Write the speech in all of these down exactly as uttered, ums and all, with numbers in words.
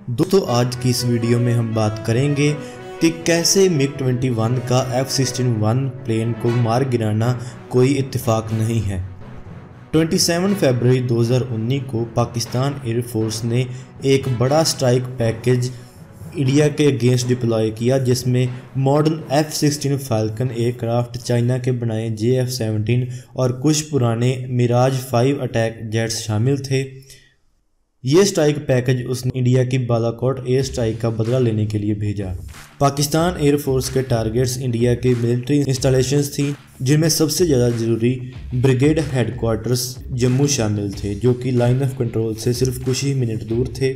दोस्तों आज की इस वीडियो में हम बात करेंगे कि कैसे मिग ट्वेंटी वन का एफ सिक्सटीन वन प्लेन को मार गिराना कोई इत्तेफाक नहीं है। सत्ताईस फरवरी दो हज़ार उन्नीस को पाकिस्तान एयरफोर्स ने एक बड़ा स्ट्राइक पैकेज इंडिया के अगेंस्ट डिप्लॉय किया, जिसमें modern F sixteen Falcon aircraft, China के बनाए जे एफ सेवनटीन और कुछ पुराने मिराज फाइव अटैक जेट्स शामिल थे। ये स्ट्राइक पैकेज उसने इंडिया की बालाकोट एयर स्ट्राइक का बदला लेने के लिए भेजा। पाकिस्तान एयरफोर्स के टारगेट्स इंडिया के मिलिट्री इंस्टॉलेशंस थी, जिनमें सबसे ज़्यादा ज़रूरी ब्रिगेड हेडक्वार्टर्स जम्मू शामिल थे, जो कि लाइन ऑफ कंट्रोल से सिर्फ कुछ ही मिनट दूर थे।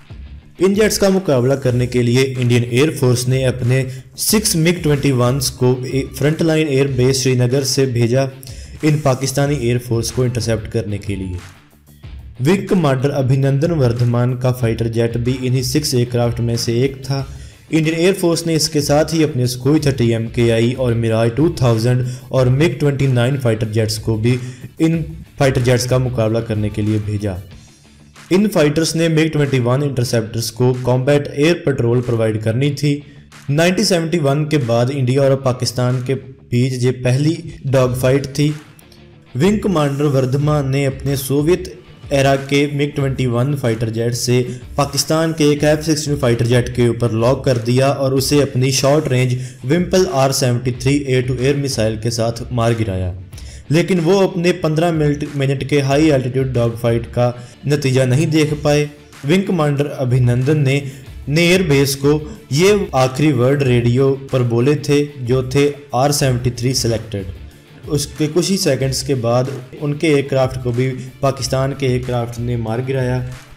इन जेट्स का मुकाबला करने के लिए इंडियन एयरफोर्स ने अपने सिक्स मिग ट्वेंटी वंस को फ्रंटलाइन एयर बेस श्रीनगर से भेजा इन पाकिस्तानी एयरफोर्स को इंटरसेप्ट करने के लिए। विंग कमांडर अभिनंदन वर्धमान का फाइटर जेट भी इन्हीं सिक्स एयरक्राफ्ट में से एक था। इंडियन एयरफोर्स ने इसके साथ ही अपने Sukhoi thirty M K I और मिराज टू थाउज़ेंड और MiG twenty nine fighter jets को भी इन फाइटर जेट्स का मुकाबला करने के लिए भेजा। इन फाइटर्स ने मिग ट्वेंटी वन इंटरसेप्टर्स को कॉम्बैट एयर पेट्रोल प्रोवाइड करनी थी। उन्नीस सौ इकहत्तर के बाद इंडिया और पाकिस्तान के बीच ये पहली डॉग फाइट थी। विंग कमांडर वर्धमान ने अपने सोवियत एरा के MiG twenty one fighter jet से पाकिस्तान के एक एफ सिक्सटीन फाइटर जेट के ऊपर लॉक कर दिया और उसे अपनी short range Vympel R seventy three air to air missile के साथ मार गिराया, लेकिन वो अपने पंद्रह मिनट के हाई एल्टीट्यूड डॉग फाइट का नतीजा नहीं देख पाए। विंग कमांडर अभिनंदन ने एयर बेस को ये आखिरी वर्ड रेडियो पर बोले थे, जो थे आर सेवेंटी थ्री सेलेक्टेड। उसके कुछ ही सेकंड्स के बाद उनके एयरक्राफ्ट को भी पाकिस्तान के एयरक्राफ्ट ने मार गिराया।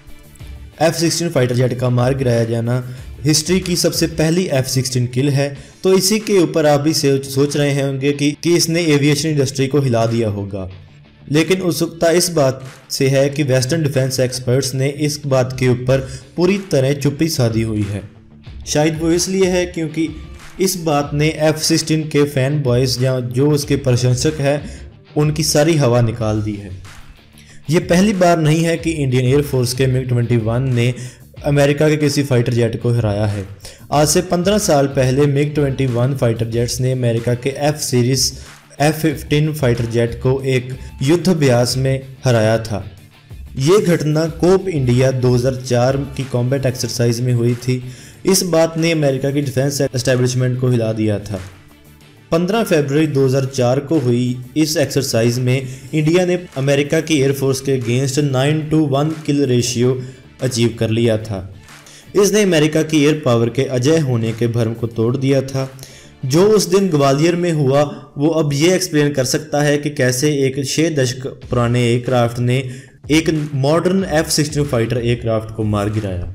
एफ सिक्सटीन फाइटर जेट का मार गिराया जाना हिस्ट्री की सबसे पहली एफ सिक्सटीन किल है। तो इसी के ऊपर आप भी सोच रहे होंगे कि, कि इसने एविएशन इंडस्ट्री को हिला दिया होगा, लेकिन उत्सुकता इस बात से है कि वेस्टर्न डिफेंस एक्सपर्ट्स ने इस बात के ऊपर पूरी तरह चुप्पी साधी हुई है। शायद वो इसलिए है क्योंकि इस बात ने एफ सिक्सटीन के फैन बॉयज़ या जो उसके प्रशंसक हैं उनकी सारी हवा निकाल दी है। ये पहली बार नहीं है कि इंडियन एयरफोर्स के मिग ट्वेंटी वन ने अमेरिका के किसी फाइटर जेट को हराया है। आज से पंद्रह साल पहले MiG twenty one fighter jets ने अमेरिका के F series F fifteen fighter jet को एक युद्ध अभ्यास में हराया था। ये घटना कोप इंडिया दो हज़ार चार की कॉम्बैट एक्सरसाइज में हुई थी। इस बात ने अमेरिका की डिफेंस एस्टेब्लिशमेंट को हिला दिया था। पंद्रह फरवरी दो हज़ार चार को हुई इस एक्सरसाइज में इंडिया ने अमेरिका की एयरफोर्स के against nine to one kill ratio achieve कर लिया था। इसने अमेरिका की एयर पावर के अजय होने के भ्रम को तोड़ दिया था। जो उस दिन ग्वालियर में हुआ वो अब ये एक्सप्लेन कर सकता है कि कैसे एक छः दशक पुराने एयरक्राफ्ट ने एक modern F sixteen fighter aircraft को मार गिराया।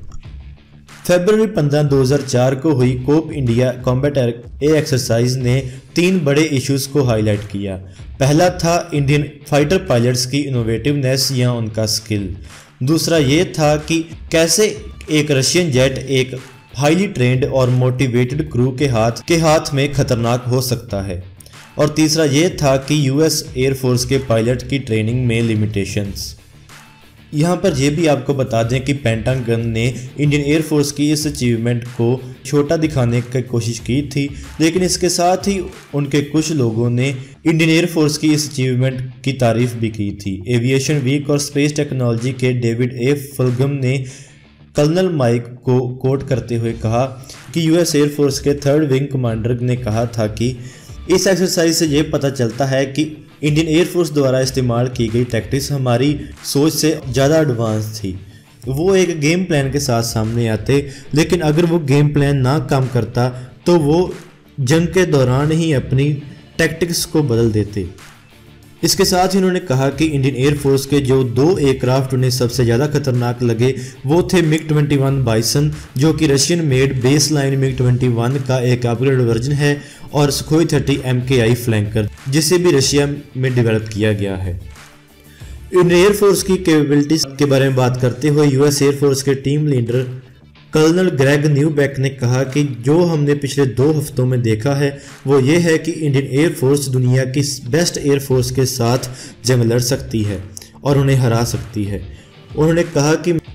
फरवरी पंद्रह दो हज़ार चार को हुई Cope India combat air exercise ने तीन बड़े इश्यूज को हाईलाइट किया। पहला था इंडियन फाइटर पायलट्स की इनोवेटिवनेस या उनका स्किल। दूसरा ये था कि कैसे एक रशियन जेट एक हाईली ट्रेंड और मोटिवेटेड क्रू के हाथ के हाथ में खतरनाक हो सकता है। और तीसरा ये था कि यूएस एयरफोर्स के पायलट की ट्रेनिंग में लिमिटेशंस। यहाँ पर यह भी आपको बता दें कि पेंटागन ने इंडियन एयरफोर्स की इस अचीवमेंट को छोटा दिखाने की कोशिश की थी, लेकिन इसके साथ ही उनके कुछ लोगों ने इंडियन एयरफोर्स की इस अचीवमेंट की तारीफ भी की थी। एविएशन वीक और स्पेस टेक्नोलॉजी के डेविड ए फुलगम ने कर्नल माइक को कोट करते हुए कहा कि यूएस एयरफोर्स के थर्ड विंग कमांडर ने कहा था कि इस एक्सरसाइज से ये पता चलता है कि इंडियन एयरफोर्स द्वारा इस्तेमाल की गई टैक्टिक्स हमारी सोच से ज़्यादा एडवांस थी। वो एक गेम प्लान के साथ सामने आते, लेकिन अगर वो गेम प्लान ना काम करता तो वो जंग के दौरान ही अपनी टैक्टिक्स को बदल देते। इसके साथ ही उन्होंने कहा कि इंडियन एयरफोर्स के जो दो एयरक्राफ्ट उन्हें सबसे ज़्यादा खतरनाक लगे वो थे मिग ट्वेंटी वन बाइसन, जो कि Russian made base line MiG twenty one का एक अपग्रेड वर्जन है, और सुखोई थर्टी एम के आई फ्लैंकर, जिसे भी रशिया में डेवलप किया गया है। इंडियन एयरफोर्स की कैपेबिलिटीज के बारे में बात करते हुए यूएस एयरफोर्स के team leader colonel Greg Newback ने कहा कि जो हमने पिछले दो हफ्तों में देखा है वो ये है कि इंडियन एयरफोर्स दुनिया की बेस्ट एयरफोर्स के साथ जंग लड़ सकती है और उन्हें हरा सकती है। उन्होंने कहा कि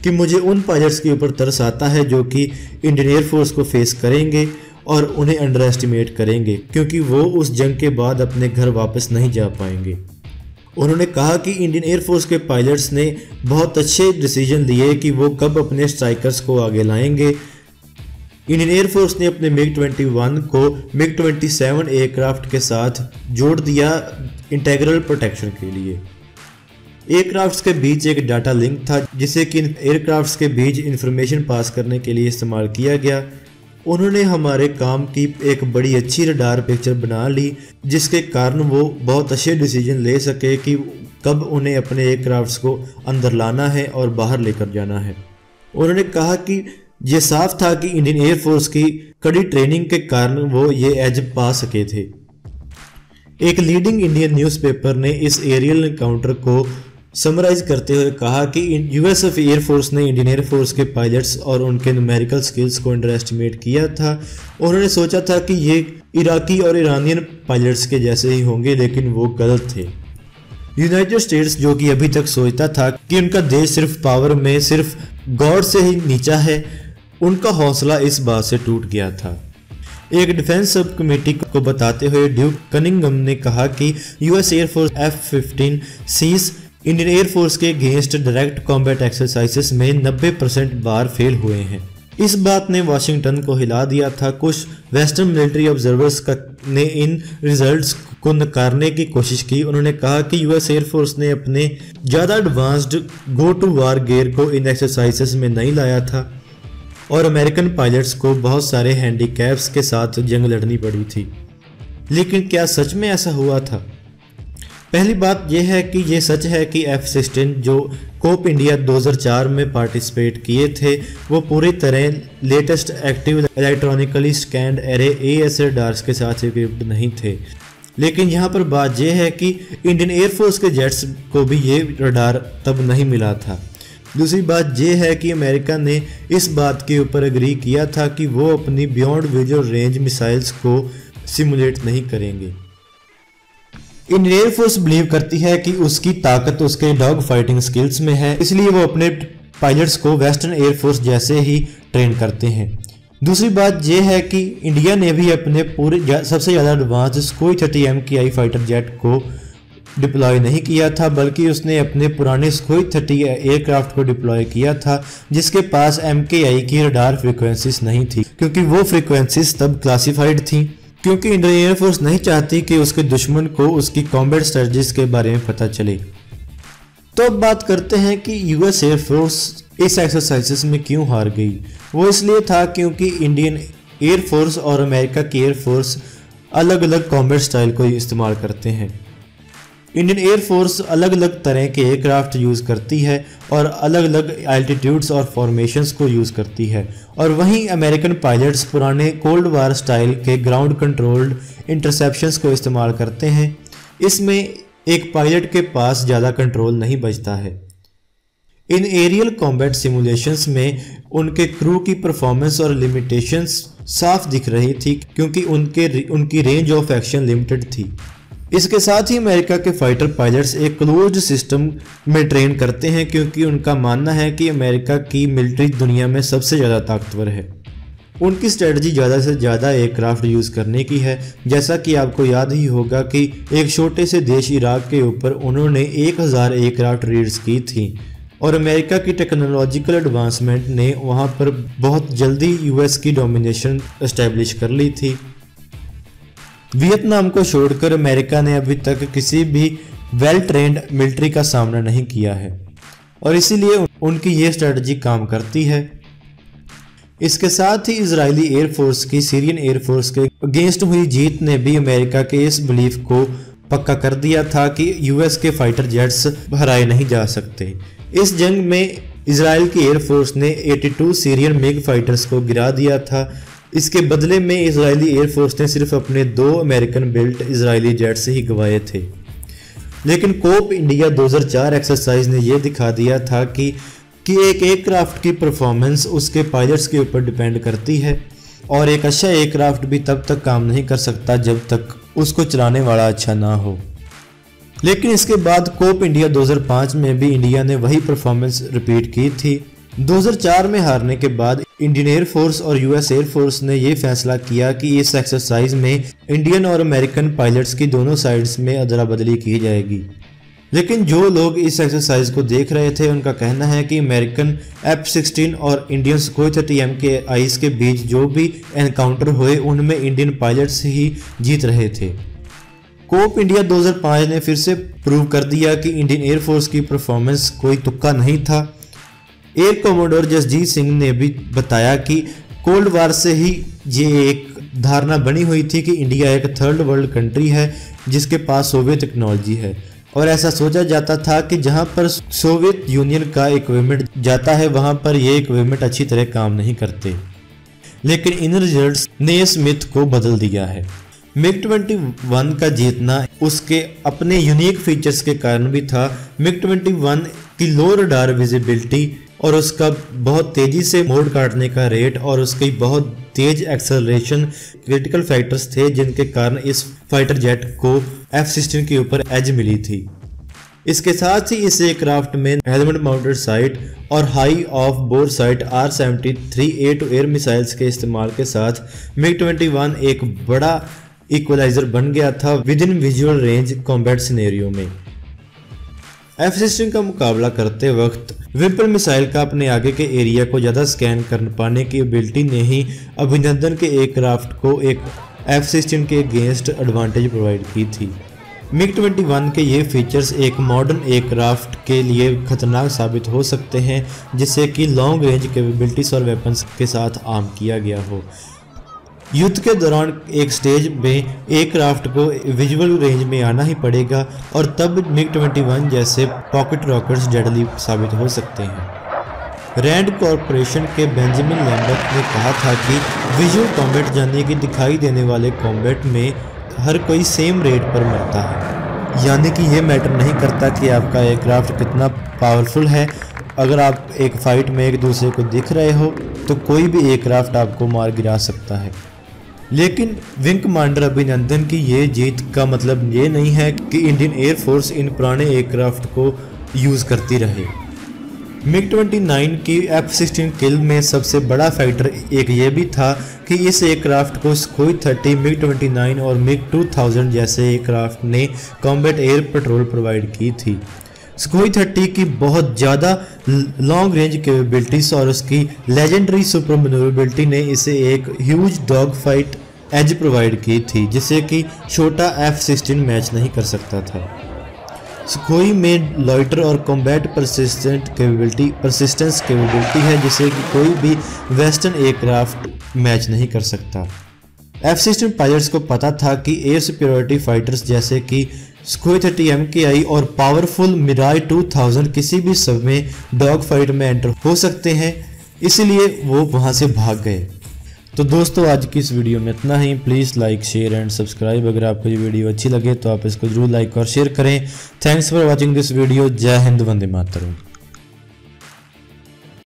कि मुझे उन पायलट्स के ऊपर तरस आता है जो कि इंडियन एयरफोर्स को फेस करेंगे और उन्हें अंडर एस्टिमेट करेंगे, क्योंकि वो उस जंग के बाद अपने घर वापस नहीं जा पाएंगे। उन्होंने कहा कि इंडियन एयरफोर्स के पायलट्स ने बहुत अच्छे डिसीजन लिए कि वो कब अपने स्ट्राइकर्स को आगे लाएंगे। इंडियन एयरफोर्स ने अपने मिग इक्कीस को मिग सत्ताईस एयरक्राफ्ट के साथ जोड़ दिया इंटीग्रल प्रोटेक्शन के लिए। एयरक्राफ्ट्स के बीच एक डाटा लिंक था जिसे कि एयरक्राफ्ट्स के बीच इंफॉर्मेशन पास करने के लिए इस्तेमाल किया गया। उन्होंने हमारे काम की एक बड़ी अच्छी रडार पिक्चर बना ली, जिसके कारण वो बहुत अच्छे डिसीजन ले सके कि कब उन्हें अपने एयरक्राफ्ट्स को अंदर लाना है और बाहर लेकर जाना है। उन्होंने कहा कि ये साफ था कि इंडियन एयरफोर्स की कड़ी ट्रेनिंग के कारण वो ये एज पा सके थे। एक लीडिंग इंडियन न्यूज़पेपर ने इस एरियल एनकाउंटर को समराइज करते हुए कहा कि यूएस एयरफोर्स ने इंडियन एयरफोर्स के पायलट्स और उनके न्यूमेरिकल स्किल्स को अंडर एस्टिमेट किया था। उन्होंने सोचा था कि ये इराकी और ईरानियन पायलट्स के जैसे ही होंगे, लेकिन वो गलत थे। यूनाइटेड स्टेट्स, जो कि अभी तक सोचता था कि उनका देश सिर्फ पावर में सिर्फ गॉड से ही नीचा है, उनका हौसला इस बात से टूट गया था। एक डिफेंस सब कमेटी को बताते हुए ड्यूक कनिंगम ने कहा कि US air force F fifteen Cs Indian air force के अगेंस्ट डायरेक्ट कॉम्बैट एक्सरसाइजेस में नब्बे परसेंट बार फेल हुए हैं। इस बात ने वाशिंगटन को हिला दिया था। कुछ वेस्टर्न मिलिट्री ऑब्जर्वर्स का ने इन रिजल्ट्स को नकारने की कोशिश की। उन्होंने कहा कि यूएस एयरफोर्स ने अपने ज़्यादा advanced go to war gear को इन एक्सरसाइजेस में नहीं लाया था और अमेरिकन पायलट्स को बहुत सारे हैंडीकैप्स के साथ जंग लड़नी पड़ी थी। लेकिन क्या सच में ऐसा हुआ था? पहली बात यह है कि ये सच है कि एफ सिक्सटीन जो कोप इंडिया दो हज़ार चार में पार्टिसिपेट किए थे, वो पूरी तरह latest active electronically scanned array A S radars के साथ इक्विप्ड नहीं थे। लेकिन यहाँ पर बात यह है कि इंडियन एयरफोर्स के जेट्स को भी ये रडार तब नहीं मिला था। दूसरी बात यह है कि अमेरिका ने इस बात के ऊपर एग्री किया था कि वो अपनी बियॉन्ड विजुअल रेंज मिसाइल्स को सिमुलेट नहीं करेंगे। इंडियन एयरफोर्स बिलीव करती है कि उसकी ताकत उसके डॉग फाइटिंग स्किल्स में है, इसलिए वो अपने पायलट्स को वेस्टर्न एयरफोर्स जैसे ही ट्रेन करते हैं। दूसरी बात यह है कि इंडिया ने भी अपने पूरे सबसे ज़्यादा advance Sukhoi thirty M K I fighter jet को डिप्लॉय नहीं किया था, बल्कि उसने अपने पुराने सुखोई थर्टी एयरक्राफ्ट को डिप्लॉय किया था जिसके पास एम के आई की रडार फ्रीक्वेंसीज नहीं थी, क्योंकि वो फ्रीक्वेंसीज तब क्लासिफाइड थी, क्योंकि इंडियन एयरफोर्स नहीं चाहती कि उसके दुश्मन को उसकी कॉम्बैट स्ट्रेटजीज के बारे में पता चले। तो अब बात करते हैं कि यूएस एयरफोर्स इस एक्सरसाइजेस में क्यों हार गई। वो इसलिए था क्योंकि इंडियन एयरफोर्स और अमेरिका की एयरफोर्स अलग अलग कॉम्बैट स्टाइल को इस्तेमाल करते हैं। इंडियन एयरफोर्स अलग अलग तरह के एयरक्राफ्ट यूज़ करती है और अलग अलग एल्टीट्यूड्स और फॉर्मेशंस को यूज़ करती है, और वहीं अमेरिकन पायलट्स पुराने कोल्ड वार स्टाइल के ग्राउंड कंट्रोल्ड इंटरसेप्शंस को इस्तेमाल करते हैं। इसमें एक पायलट के पास ज़्यादा कंट्रोल नहीं बचता है। इन एरियल कॉम्बैट सिमुलेशंस में उनके क्रू की परफॉर्मेंस और लिमिटेशंस साफ दिख रही थी, क्योंकि उनके उनकी रेंज ऑफ एक्शन लिमिटेड थी। इसके साथ ही अमेरिका के फाइटर पायलट्स एक क्लोज्ड सिस्टम में ट्रेन करते हैं, क्योंकि उनका मानना है कि अमेरिका की मिलिट्री दुनिया में सबसे ज़्यादा ताकतवर है। उनकी स्ट्रेटजी ज़्यादा से ज़्यादा एयरक्राफ्ट यूज़ करने की है। जैसा कि आपको याद ही होगा कि एक छोटे से देश इराक के ऊपर उन्होंने एक हज़ार एयरक्राफ्ट रेड्स की थी, और अमेरिका की टेक्नोलॉजिकल एडवांसमेंट ने वहाँ पर बहुत जल्दी यूएस की डोमिनेशन एस्टेब्लिश कर ली थी। वियतनाम को छोड़कर अमेरिका ने अभी तक किसी भी वेल ट्रेंड मिलिट्री का सामना नहीं किया है, और इसीलिए उनकी ये स्ट्रेटजी काम करती है। इसके साथ ही इजरायली एयरफोर्स की सीरियन एयरफोर्स के अगेंस्ट हुई जीत ने भी अमेरिका के इस बिलीफ को पक्का कर दिया था कि यूएस के फाइटर जेट्स हराए नहीं जा सकते। इस जंग में इजराइल की एयरफोर्स ने बयासी सीरियन मिग फाइटर्स को गिरा दिया था। इसके बदले में इजरायली एयरफोर्स ने सिर्फ अपने दो अमेरिकन बिल्ट इजरायली जेट्स ही गंवाए थे। लेकिन कोप इंडिया दो हज़ार चार एक्सरसाइज ने यह दिखा दिया था कि कि एक एयरक्राफ्ट की परफॉर्मेंस उसके पायलट्स के ऊपर डिपेंड करती है, और एक अच्छा एयरक्राफ्ट भी तब तक काम नहीं कर सकता जब तक उसको चलाने वाला अच्छा ना हो। लेकिन इसके बाद कोप इंडिया दो हज़ार पाँच में भी इंडिया ने वही परफॉर्मेंस रिपीट की थी। दो हज़ार चार में हारने के बाद इंडियन एयरफोर्स और यूएस एयरफोर्स ने यह फैसला किया कि इस एक्सरसाइज में इंडियन और अमेरिकन पायलट्स की दोनों साइड्स में अदला बदली की जाएगी। लेकिन जो लोग इस एक्सरसाइज को देख रहे थे उनका कहना है कि अमेरिकन एफ सिक्सटीन और Indian Sukhoi thirty M K Is के बीच जो भी एनकाउंटर हुए उनमें इंडियन पायलट्स ही जीत रहे थे। कोप इंडिया दो हज़ार पाँच ने फिर से प्रूव कर दिया कि इंडियन एयरफोर्स की परफॉर्मेंस कोई तुक्का नहीं था। एयर कमोडोर जसजीत सिंह ने भी बताया कि कोल्ड वार से ही ये एक धारणा बनी हुई थी कि इंडिया एक थर्ड वर्ल्ड कंट्री है जिसके पास सोवियत टेक्नोलॉजी है, और ऐसा सोचा जाता था कि जहां पर सोवियत यूनियन का इक्विपमेंट जाता है वहां पर ये इक्विपमेंट अच्छी तरह काम नहीं करते। लेकिन इन रिजल्ट्स ने इस मिथ को बदल दिया है। मिग इक्कीस का जीतना उसके अपने यूनिक फीचर्स के कारण भी था। मिग इक्कीस की लो रडार विजिबिलिटी और उसका बहुत तेजी से मोड़ काटने का रेट और उसकी बहुत तेज एक्सेलरेशन क्रिटिकल फैक्टर्स थे जिनके कारण इस फाइटर जेट को एफ सिक्सटीन के ऊपर एज मिली थी। इसके साथ ही इस एयरक्राफ्ट में हेलमेट माउंटेड साइट और high off bore sight R seventy three a to air missiles के इस्तेमाल के साथ मिग इक्कीस एक बड़ा इक्वलाइजर बन गया था within visual range combat scenario में। एफ सिक्सटीन का मुकाबला करते वक्त विम्पल मिसाइल का अपने आगे के एरिया को ज़्यादा स्कैन कर पाने की एबिलिटी ने ही अभिनंदन के एयरक्राफ्ट को एक एफ सिक्सटीन के अगेंस्ट एडवांटेज प्रोवाइड की थी। मिग इक्कीस के ये फीचर्स एक मॉडर्न एयरक्राफ्ट के लिए खतरनाक साबित हो सकते हैं जिससे कि लॉन्ग रेंज कैपेबिलिटीज और वेपन्स के साथ आर्म किया गया हो। युद्ध के दौरान एक स्टेज में एयरक्राफ्ट को विजुअल रेंज में आना ही पड़ेगा और तब मिग इक्कीस जैसे पॉकेट रॉकेट्स डेडली साबित हो सकते हैं। रैंड कॉरपोरेशन के बेंजामिन लैम्बर्ट ने कहा था कि विजुअल कॉम्बैट यानी कि दिखाई देने वाले कॉम्बैट में हर कोई सेम रेट पर मरता है, यानी कि ये मैटर नहीं करता कि आपका एयरक्राफ्ट कितना पावरफुल है। अगर आप एक फाइट में एक दूसरे को दिख रहे हो तो कोई भी एयरक्राफ्ट आपको मार गिरा सकता है। लेकिन विंग कमांडर अभिनंदन की ये जीत का मतलब ये नहीं है कि इंडियन एयरफोर्स इन पुराने एयरक्राफ्ट को यूज़ करती रहे। मिग उनतीस की एफ सिक्सटीन किल में सबसे बड़ा फैक्टर एक ये भी था कि इस एयरक्राफ्ट को सुखोई थर्टी, मिग उनतीस और मिग दो हज़ार जैसे एयरक्राफ्ट ने कॉम्बैट एयर पेट्रोल प्रोवाइड की थी। सुखोई थर्टी की बहुत ज़्यादा लॉन्ग रेंज कैपेबिलिटीज और उसकी लेजेंडरी सुपर मैन्यूवरेबिलिटी ने इसे एक huge dog fight edge provide की थी जिसे कि छोटा एफ सिक्सटीन मैच नहीं कर सकता था। सुखोई में लॉइटर और combat persistent capability persistence capability है जिसे कि कोई भी वेस्टर्न एयरक्राफ्ट मैच नहीं कर सकता। एफ सिक्सटीन पायलट्स को पता था कि एयर सुपीरियरिटी फाइटर्स जैसे कि Sukhoi thirty M K I और पावरफुल मिराज दो हज़ार किसी भी समय डॉग फाइट में एंटर हो सकते हैं, इसलिए वो वहां से भाग गए। तो दोस्तों आज की इस वीडियो में इतना ही। Please like share and subscribe. अगर आपको ये वीडियो अच्छी लगे तो आप इसको जरूर लाइक और शेयर करें। Thanks for watching this video. Jai Hind, Vande Mataram.